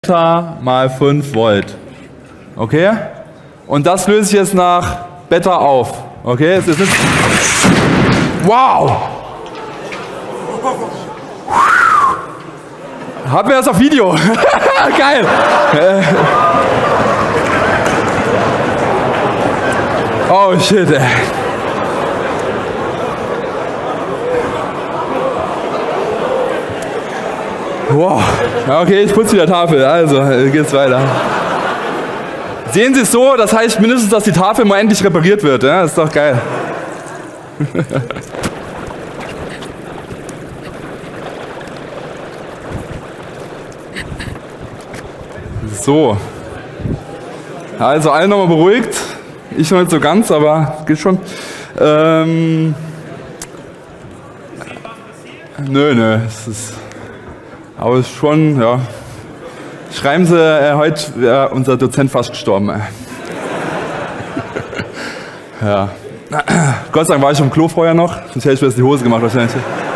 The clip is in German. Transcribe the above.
mal 5 Volt. Okay? Und das löse ich jetzt nach Beta auf. Okay? Es ist wow! Haben wir das auf Video? Geil! Oh shit, ey. Wow. Okay, ich putze wieder Tafel. Also, geht's weiter. Sehen Sie es so, das heißt mindestens, dass die Tafel mal endlich repariert wird. Ja? Das ist doch geil. So. Also, alle nochmal beruhigt. Ich noch nicht so ganz, aber geht schon. Nö, es ist. Aber es ist schon, ja. Schreiben Sie, heute wäre unser Dozent fast gestorben. Ja. Gott sei Dank war ich am Klo vorher noch, sonst hätte ich mir das die Hose gemacht wahrscheinlich.